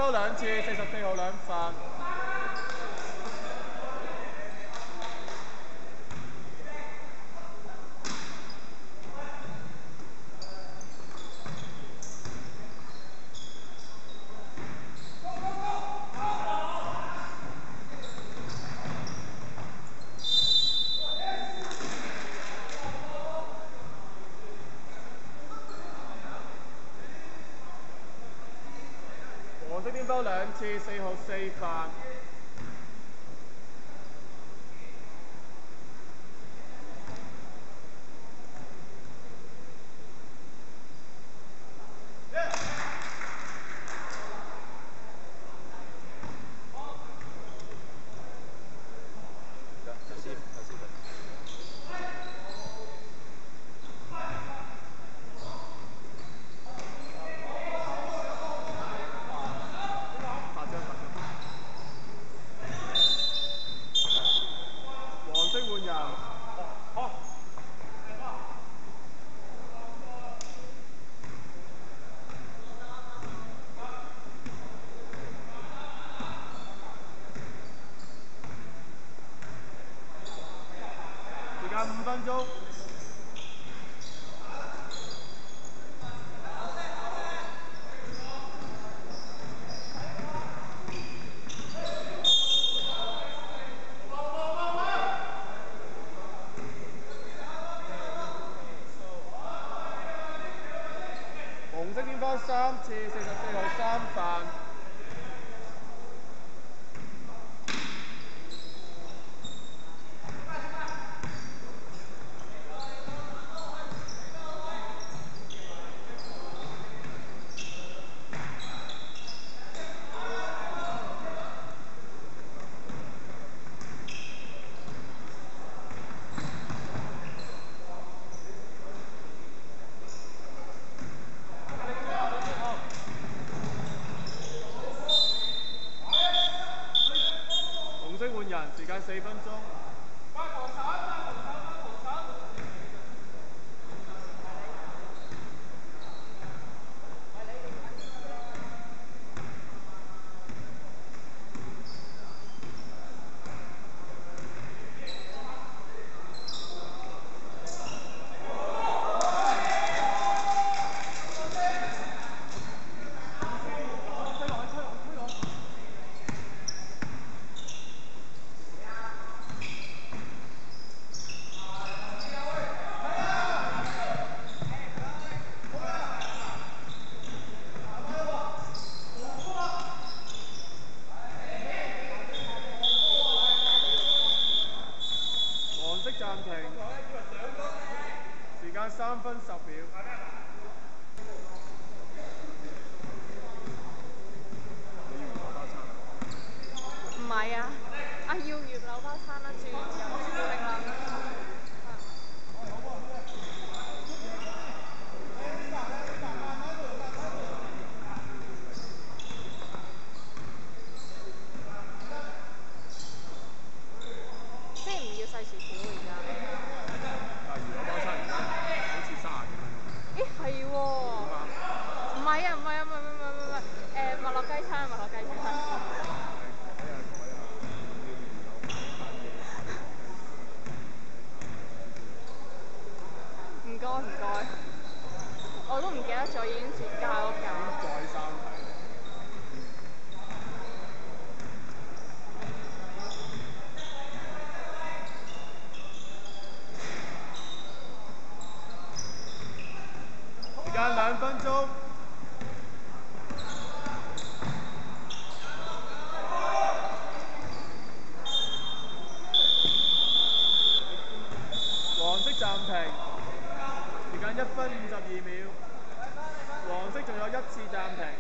波兩次，44號兩罰。黃色邊波兩次，4號4罰。5分鐘。紅色邊波3次，44號3犯。換人，時間4分鐘。暫停，時間3分10秒。 唔係啊，要月柳包餐啦，轉有朱古力啦。即係唔要細薯條而家。 但係魚柳包餐而家好似30幾蚊喎。 咦係喎。唔係啊，唔係，麥樂雞餐，麥樂雞餐。唔該唔該，我都唔記得咗已經絕交咗價。 再三睇。時間2分鐘。黃色暫停。時間1分52秒。黃色仲有1次暫停。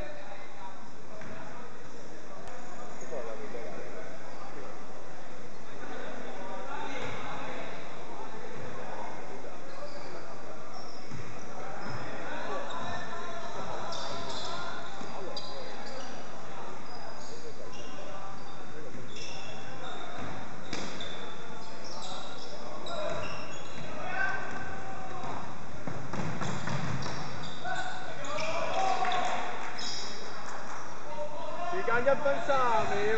1分30秒。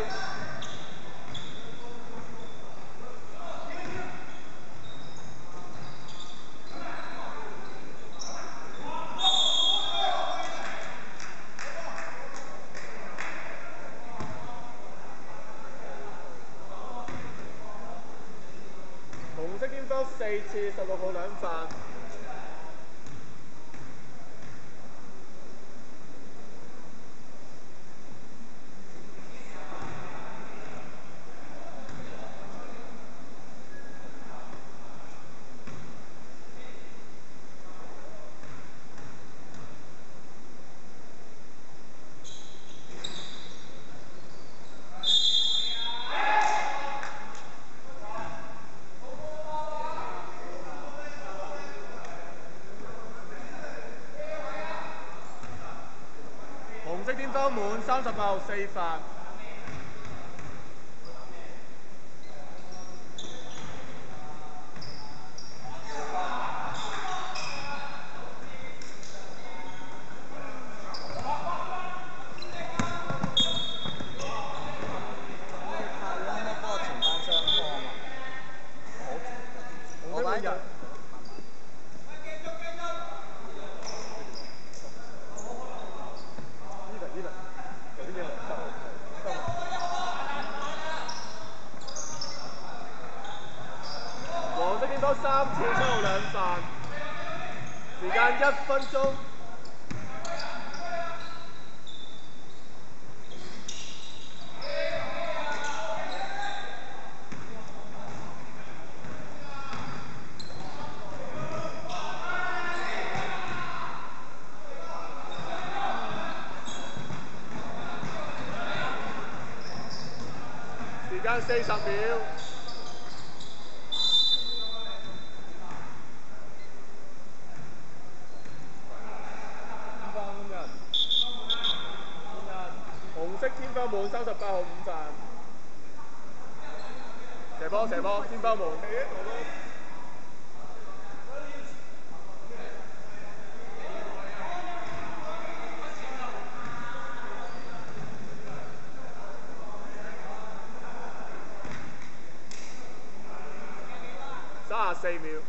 紅色邊鋒4次16號兩犯。紅色邊鋒滿38號4犯。黃色邊鋒3次7號兩犯，時間1分鐘。時間40秒。紅色天花滿38號5犯。射波射波，天花滿。34秒。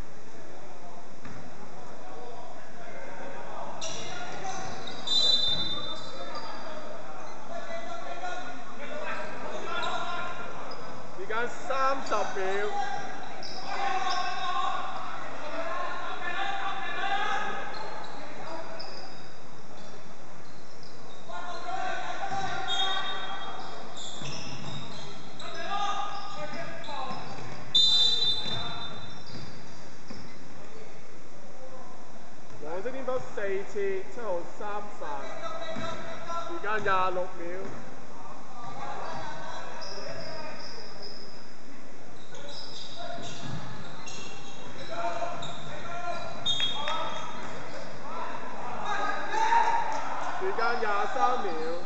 時間30秒。黃色邊鋒4次7號3犯，時間26秒。時間23秒。